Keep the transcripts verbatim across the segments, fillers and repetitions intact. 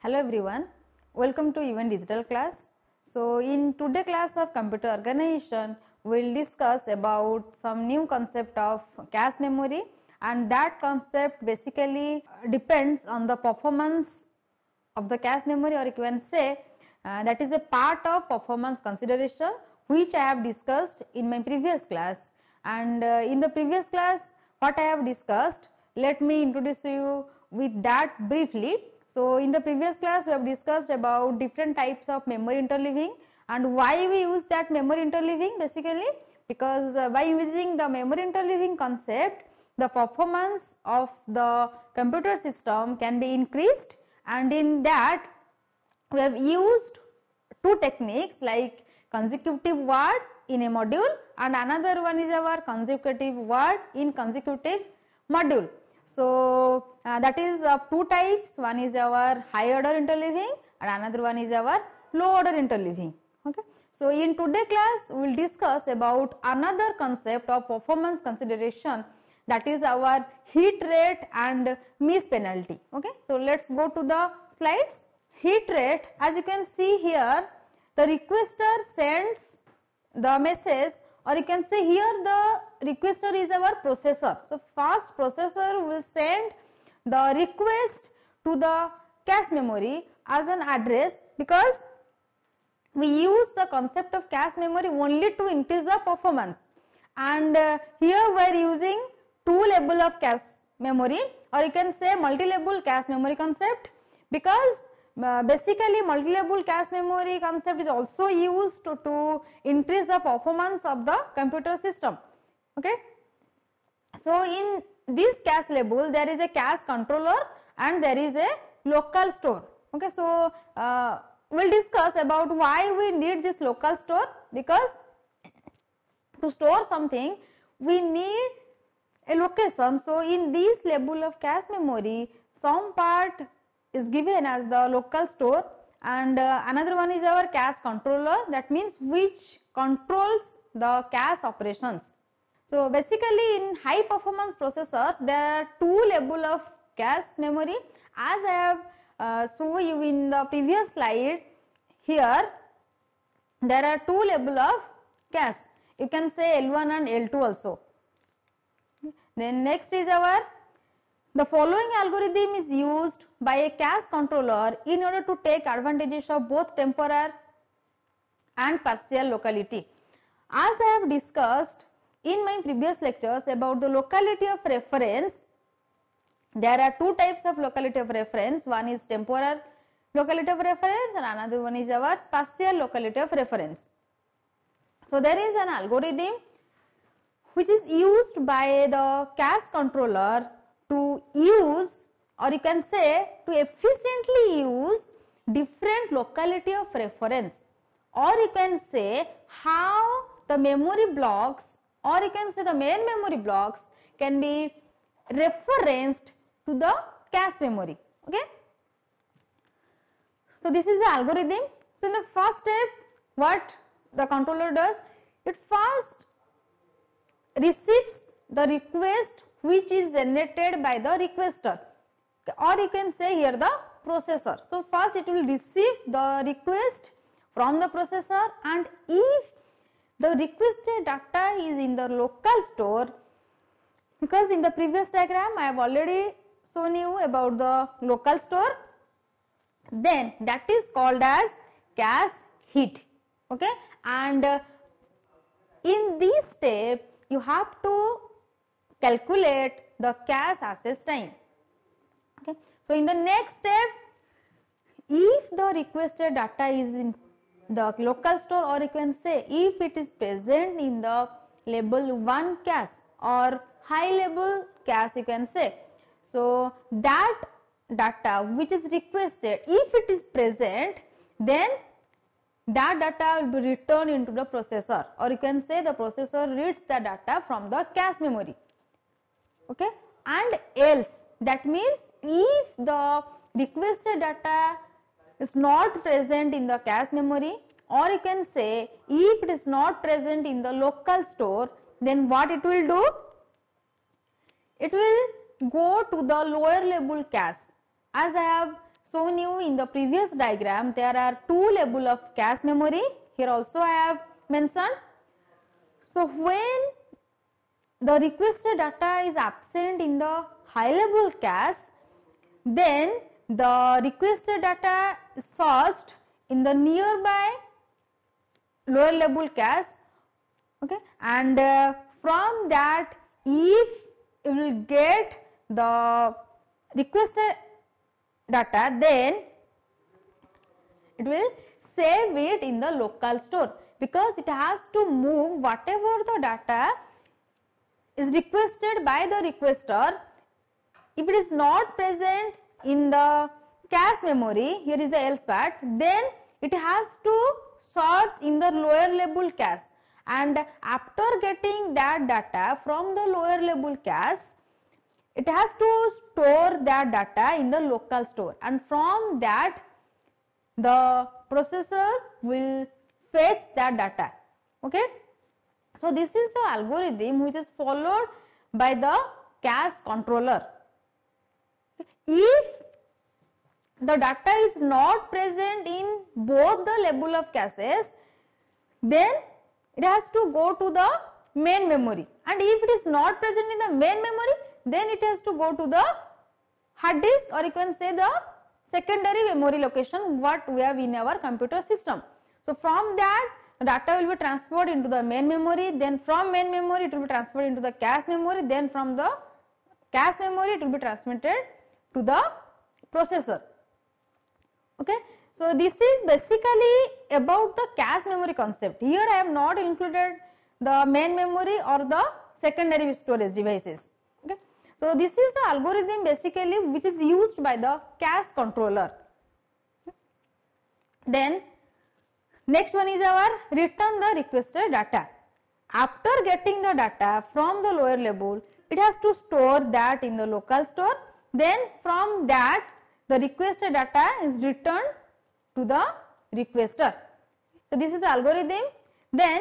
Hello everyone, welcome to Event Digital class. So in today class of computer organization, we will discuss about some new concept of cache memory, and that concept basically depends on the performance of the cache memory, or you can say uh, that is a part of performance consideration which I have discussed in my previous class. And uh, in the previous class what I have discussed, let me introduce you with that briefly. So in the previous class we have discussed about different types of memory interleaving and why we use that memory interleaving basically because uh, by using the memory interleaving concept, the performance of the computer system can be increased, and in that we have used two techniques like consecutive word in a module and another one is our consecutive word in consecutive module. So uh, that is of two types, one is our high order interleaving and another one is our low order interleaving. Okay. So in today's class we will discuss about another concept of performance consideration, that is our hit rate and miss penalty. Okay. So let us go to the slides. Hit rate, as you can see here, the requester sends the message, or you can say here the requester is our processor. So first processor will send the request to the cache memory as an address, because we use the concept of cache memory only to increase the performance, and uh, here we are using two level of cache memory, or you can say multi-level cache memory concept, because Uh, basically multi-level cache memory concept is also used to, to increase the performance of the computer system. Okay. So in this cache level there is a cache controller and there is a local store. Okay. So uh, we will discuss about why we need this local store, because to store something we need a location. So in this level of cache memory some part is given as the local store, and uh, another one is our cache controller, that means which controls the cache operations. So basically in high performance processors there are two level of cache memory, as I have uh, shown you in the previous slide. Here there are two level of cache, you can say L one and L two also. Then next is our, the following algorithm is used by a cache controller in order to take advantages of both temporal and partial locality. As I have discussed in my previous lectures about the locality of reference, there are two types of locality of reference. One is temporal locality of reference and another one is our spatial locality of reference. So there is an algorithm which is used by the cache controller to use, or you can say to efficiently use different locality of reference, or you can say how the memory blocks, or you can say the main memory blocks can be referenced to the cache memory. Okay. So this is the algorithm. So in the first step what the controller does, it first receives the request which is generated by the requester, or you can say here the processor. So first it will receive the request from the processor, and if the requested data is in the local store, because in the previous diagram I have already shown you about the local store, then that is called as cache hit. Okay. And uh, in this step you have to calculate the cache access time. Okay. So in the next step, if the requested data is in the local store, or you can say if it is present in the level one cache or high level cache, you can say, so that data which is requested, if it is present, then that data will be returned into the processor, or you can say the processor reads the data from the cache memory. Okay. And else, that means if the requested data is not present in the cache memory, or you can say if it is not present in the local store, then what it will do? It will go to the lower level cache. As I have shown you in the previous diagram, there are two levels of cache memory. Here also I have mentioned. So when the requested data is absent in the high level cache, then the requested data is sourced in the nearby lower level cache, okay, and uh, from that, if you will get the requested data, then it will save it in the local store, because it has to move whatever the data is requested by the requester. If it is not present in the cache memory, here is the else part, then it has to search in the lower level cache, and after getting that data from the lower level cache, it has to store that data in the local store, and from that the processor will fetch that data. Okay. So this is the algorithm which is followed by the cache controller. If the data is not present in both the level of caches, then it has to go to the main memory, and if it is not present in the main memory, then it has to go to the hard disk, or you can say the secondary memory location what we have in our computer system. So from that, the data will be transferred into the main memory, then from main memory it will be transferred into the cache memory, then from the cache memory it will be transmitted to the processor. Okay. So this is basically about the cache memory concept. Here I have not included the main memory or the secondary storage devices. Okay. So this is the algorithm basically which is used by the cache controller. Then next one is our return the requested data. After getting the data from the lower level, it has to store that in the local store. Then from that, the requested data is returned to the requester. So this is the algorithm. Then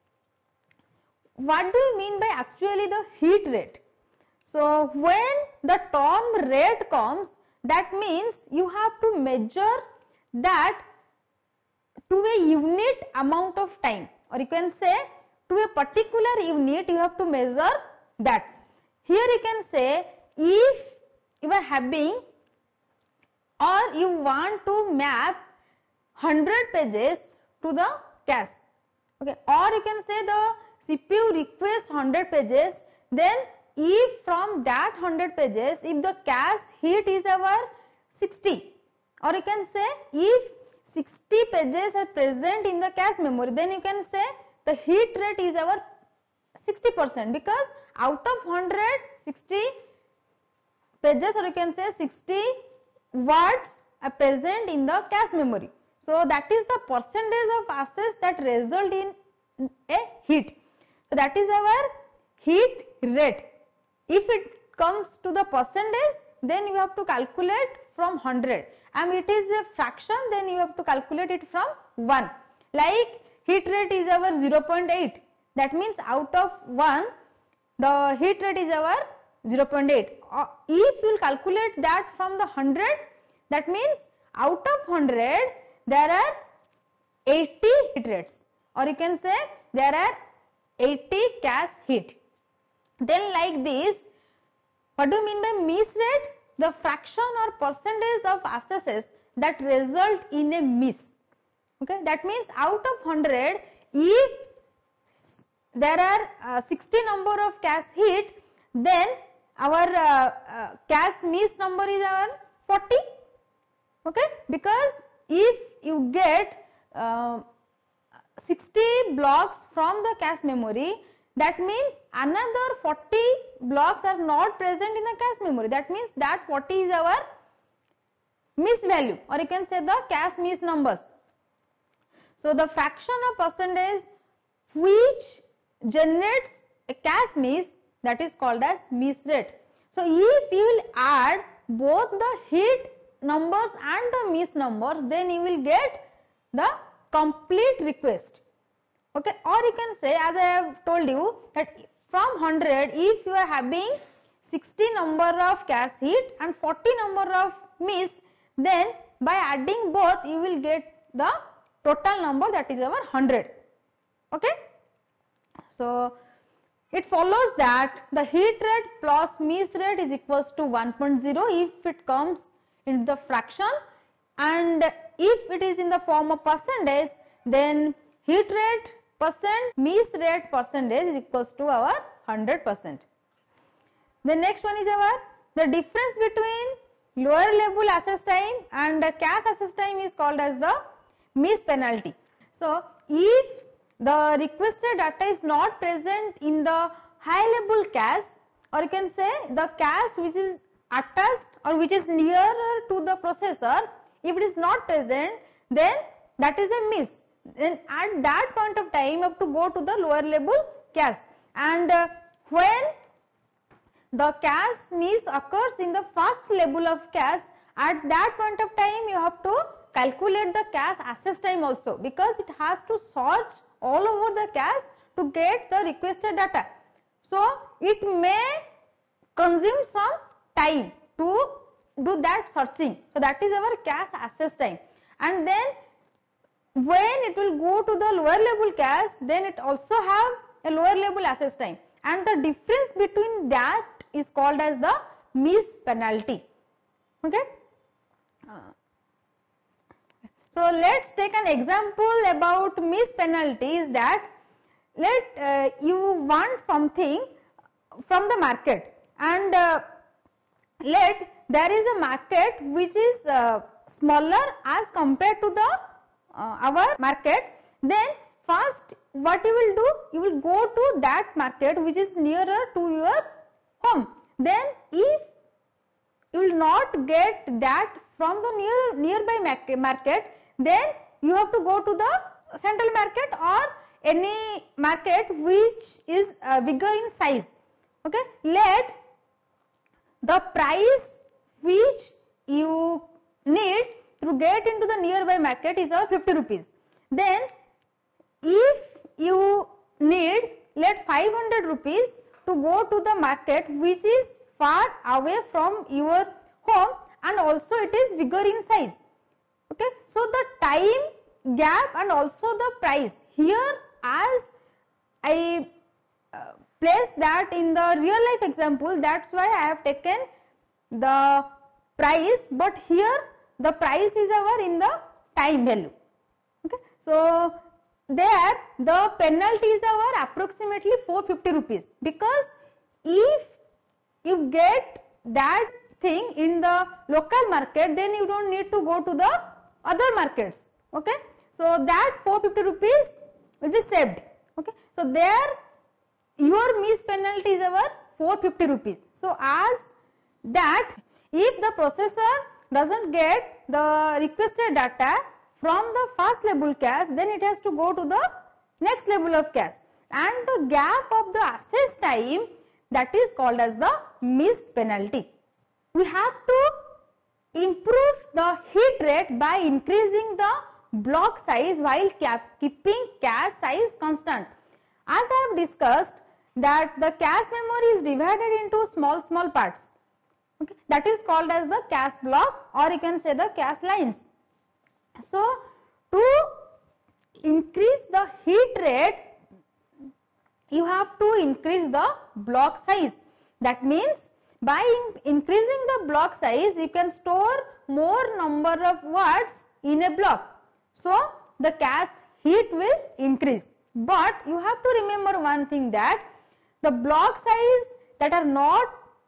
what do you mean by actually the heat rate? So when the term rate comes, that means you have to measure that to a unit amount of time, or you can say to a particular unit you have to measure that. Here you can say if you are having or you want to map one hundred pages to the cache, okay, or you can say the C P U requests one hundred pages, then if from that one hundred pages, if the cache heat is our sixty, or you can say if sixty pages are present in the cache memory, then you can say the heat rate is our sixty percent, because out of one hundred, sixty pages, or you can say sixty words are present in the cache memory. So that is the percentage of access that result in a heat. So that is our heat rate. If it comes to the percentage, then you have to calculate from one hundred, and it is a fraction, then you have to calculate it from one. Like heat rate is our zero point eight, that means out of one, the heat rate is our zero point eight. Uh, if you will calculate that from the one hundred, that means out of one hundred there are eighty heat rates, or you can say there are eighty cache heat. Then like this, what do you mean by miss rate? The fraction or percentage of accesses that result in a miss. Okay, that means out of one hundred, if there are uh, sixty number of cache hit, then our uh, uh, cache miss number is our forty. Okay, because if you get uh, sixty blocks from the cache memory, that means another forty blocks are not present in the cache memory. That means that forty is our miss value, or you can say the cache miss numbers. So the fraction of percentage which generates a cache miss, that is called as miss rate. So if you will add both the hit numbers and the miss numbers, then you will get the complete request. Okay, or you can say, as I have told you, that from one hundred, if you are having sixty number of cache hit and forty number of miss, then by adding both you will get the total number, that is our one hundred. Okay. So it follows that the heat rate plus miss rate is equals to one point zero if it comes in the fraction, and if it is in the form of percentage, then heat rate percent miss rate percentage is equals to our one hundred percent. The next one is our the difference between lower level access time and the cache access time is called as the miss penalty. So if the requested data is not present in the high level cache, or you can say the cache which is attached or which is nearer to the processor, if it is not present, then that is a miss. Then at that point of time you have to go to the lower level cache, and uh, when the cache miss occurs in the first level of cache, at that point of time you have to calculate the cache access time also, because it has to search all over the cache to get the requested data. So it may consume some time to do that searching. So that is our cache access time, and then when it will go to the lower level cache, then it also have a lower level access time, and the difference between that is called as the miss penalty. Okay. Uh, so let's take an example about miss penalty. Is that let uh, you want something from the market, and uh, let there is a market which is uh, smaller as compared to the uh, our market. Then first what you will do, you will go to that market which is nearer to your home. Then if you will not get that from the near nearby market, then you have to go to the central market or any market which is uh, bigger in size. Okay. Let the price which you need to get into the nearby market is of fifty rupees. Then if you need, let five hundred rupees to go to the market which is far away from your home, and also it is bigger in size. Okay. So the time gap and also the price here, as I uh, place that in the real life example, that's why I have taken the price, but here the price is our in the time value. Okay. So there the penalty is our approximately four hundred fifty rupees, because if you get that thing in the local market, then you don't need to go to the other markets. Okay. So that four hundred fifty rupees will be saved. Okay. So there your miss penalty is our four hundred fifty rupees. So as that, if the processor doesn't get the requested data from the first level cache, then it has to go to the next level of cache, and the gap of the access time, that is called as the miss penalty. We have to improve the heat rate by increasing the block size while keeping cache size constant. As I have discussed that the cache memory is divided into small small parts. Okay. That is called as the cache block, or you can say the cache lines. So to increase the heat rate, you have to increase the block size. That means by in increasing the block size, you can store more number of words in a block. So the cache heat will increase. But you have to remember one thing, that the block size that are not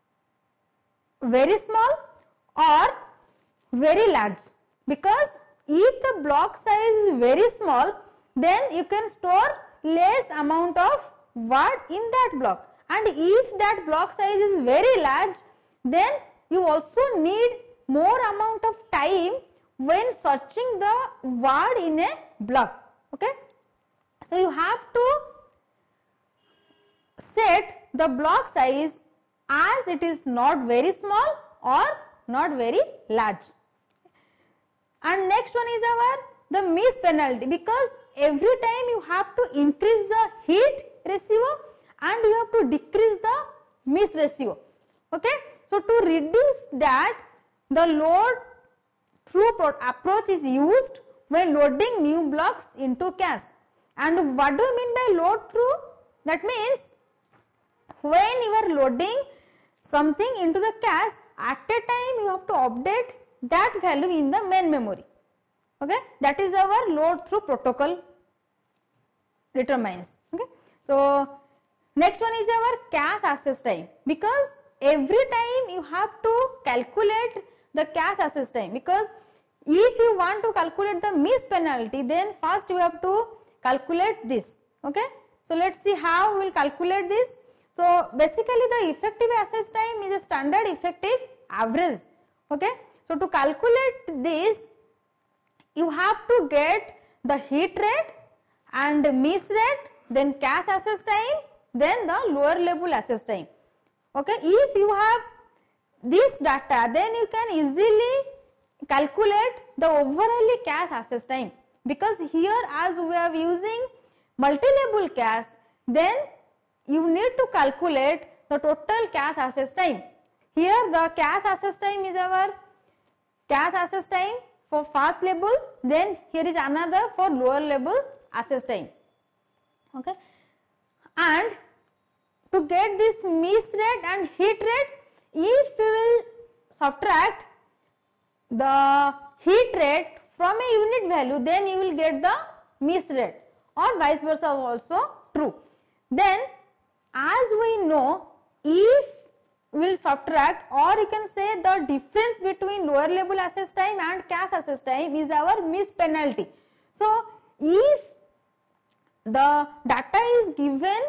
very small or very large, because if the block size is very small, then you can store less amount of word in that block, and if that block size is very large, then you also need more amount of time when searching the word in a block. Okay. So you have to set the block size as it is not very small or not very large. And next one is our the miss penalty, because every time you have to increase the heat ratio and you have to decrease the miss ratio. Okay. So to reduce that, the load through approach is used when loading new blocks into cache. And what do you mean by load through? That means when you are loading something into the cache, at a time you have to update that value in the main memory. Okay, that is our load through protocol determines. Okay, so next one is our cache access time, because every time you have to calculate the cache access time, because if you want to calculate the miss penalty, then first you have to calculate this. Okay, so let's see how we will calculate this. So basically the effective access time is a standard effective average. Okay, so to calculate this, you have to get the hit rate and miss rate, then cache access time, then the lower level access time. Okay, if you have this data, then you can easily calculate the overall cache access time, because here as we are using multi-level cache, then you need to calculate the total cache access time. Here the cache access time is our cache access time for fast level, then here is another for lower level access time. Okay, and to get this miss rate and hit rate, if we will subtract the hit rate from a unit value, then you will get the miss rate, or vice versa also true. Then as we know, if we will subtract, or you can say the difference between lower level access time and cache access time is our miss penalty. So if the data is given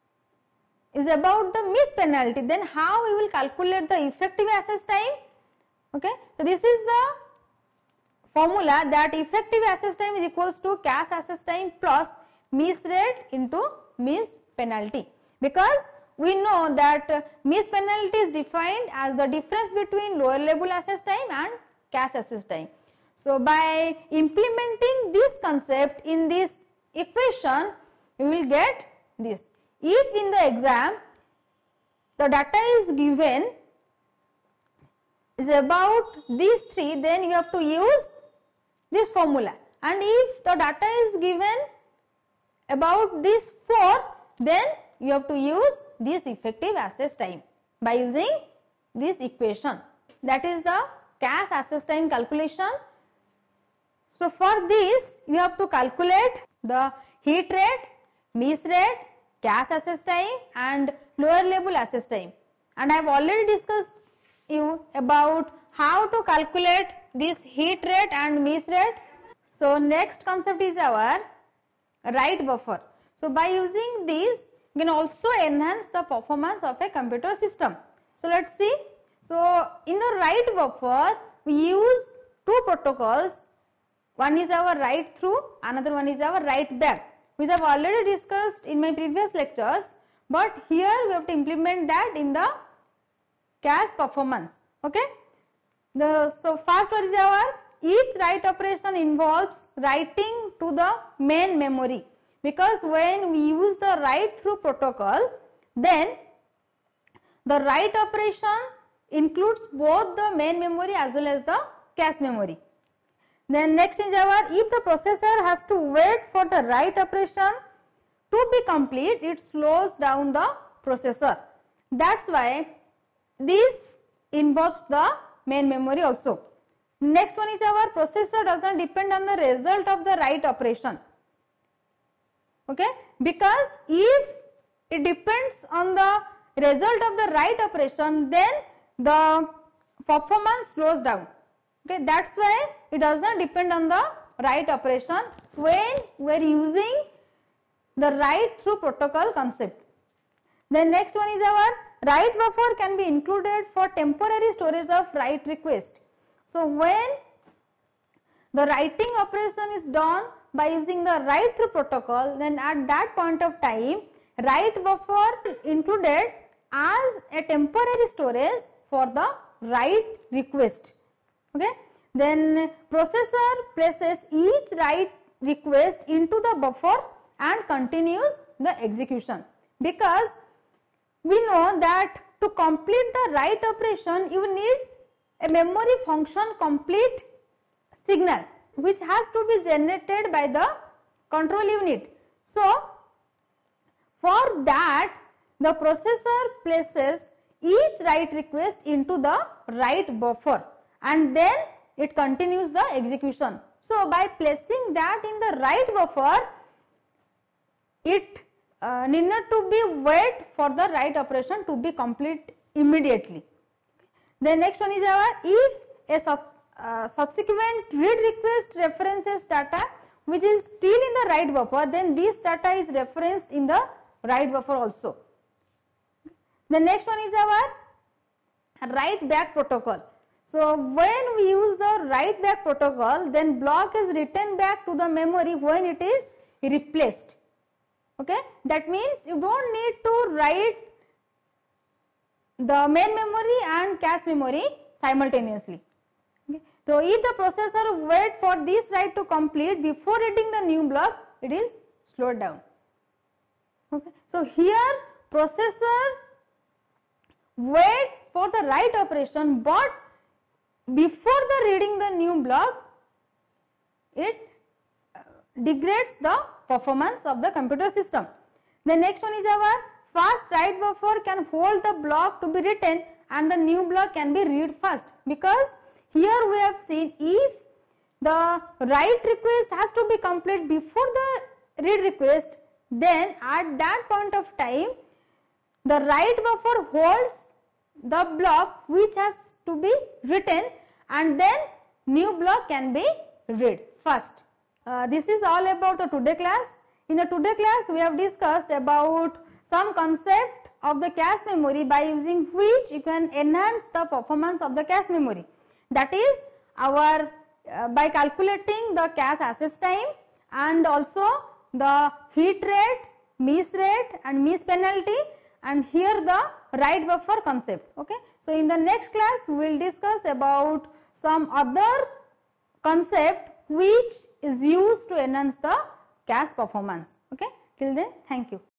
is about the miss penalty, then how we will calculate the effective access time? Okay, so this is the formula, that effective access time is equals to cache access time plus miss rate into miss penalty, because we know that uh, miss penalty is defined as the difference between lower level access time and cache access time. So by implementing this concept in this equation, we will get this. If in the exam the data is given is about these three, then you have to use this formula, and if the data is given about these four, then you have to use this effective access time by using this equation, that is the cache access time calculation. So for this you have to calculate the hit rate, miss rate, cache access time and lower level access time, and I have already discussed you about how to calculate this hit rate and miss rate. So next concept is our write buffer. So by using this, you can also enhance the performance of a computer system. So let's see. So in the write buffer, we use two protocols. One is our write through, another one is our write back, which I have already discussed in my previous lectures, but here we have to implement that in the cache performance. Okay. The, so first one is our each write operation involves writing to the main memory, because when we use the write through protocol, then the write operation includes both the main memory as well as the cache memory. Then next is our, if the processor has to wait for the write operation to be complete, it slows down the processor. That's why this involves the main memory also. Next one is our processor does not depend on the result of the write operation. Okay, because if it depends on the result of the write operation, then the performance slows down. Okay, that's why it does not depend on the write operation when we are using the write through protocol concept. Then next one is our write buffer can be included for temporary storage of write request. So when the writing operation is done by using the write through protocol, then at that point of time write buffer included as a temporary storage for the write request. Okay. Then processor places each write request into the buffer and continues the execution, because we know that to complete the write operation you need a memory function complete signal which has to be generated by the control unit. So for that the processor places each write request into the write buffer and then it continues the execution. So by placing that in the write buffer, it uh, need not to be wait for the write operation to be complete immediately. The next one is our if a sub, uh, subsequent read request references data which is still in the write buffer, then this data is referenced in the write buffer also. The next one is our write back protocol. So when we use the write back protocol, then block is written back to the memory when it is replaced. Okay, that means you don't need to write the main memory and cache memory simultaneously. Okay. So if the processor wait for this write to complete before reading the new block, it is slowed down. Okay. So here processor wait for the write operation, but before the reading the new block, it degrades the performance of the computer system. The next one is our fast write buffer can hold the block to be written and the new block can be read fast, because here we have seen if the write request has to be complete before the read request, then at that point of time the write buffer holds the block which has to be written and then new block can be read fast. Uh, this is all about the today class. In the today class we have discussed about some concept of the cache memory by using which you can enhance the performance of the cache memory. That is our uh, by calculating the cache access time and also the hit rate, miss rate and miss penalty, and here the write buffer concept. Okay. So in the next class we will discuss about some other concept which is used to enhance the cache performance. Okay. Till then, thank you.